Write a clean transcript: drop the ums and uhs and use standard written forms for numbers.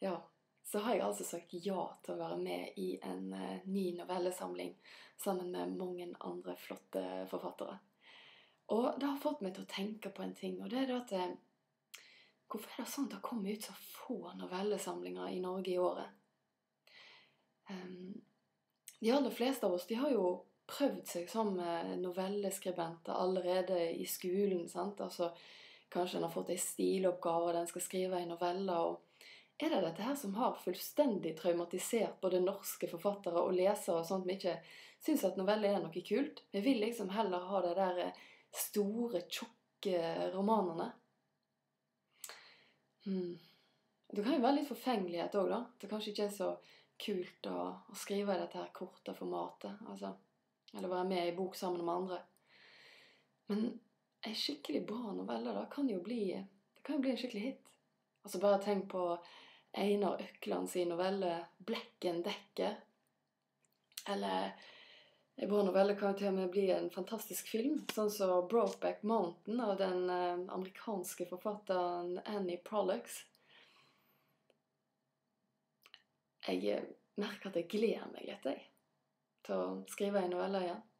ja, så har jeg altså sagt ja til å være med i en ny novellesamling sammen med mange andre flotte forfattere. Og det har fått meg til å tenke på en ting, og det er det at hvorfor er det sånn at det kommer ut så få novellesamlinger i Norge i året? De aller fleste av oss, de har jo prøvd seg som novelleskribenter allerede i skolen, sant? Altså, kanskje en har fått en stiloppgave, og den skal skrive en novelle, og er det dette her som har fullstendig traumatisert både norske forfattere og lesere, sånn at vi ikke synes at novelle er noe kult? Vi vil liksom heller ha det der store, tjukke romanene. Det kan jo være litt forfengelighet også da. Det kanskje ikke er så kult å skrive i dette her korte formatet, altså, eller være med i bok sammen med andre. Men en skikkelig bra novelle da kan jo bli en skikkelig hit. Altså bare tenk på Einar Øklands novelle Blekken Dekker. Eller en bra novelle kan jo til og med bli en fantastisk film, sånn som Brokeback Mountain av den amerikanske forfatteren Annie Proulx. Jeg merker at jeg gleder meg litt til å skrive en novelle igjen.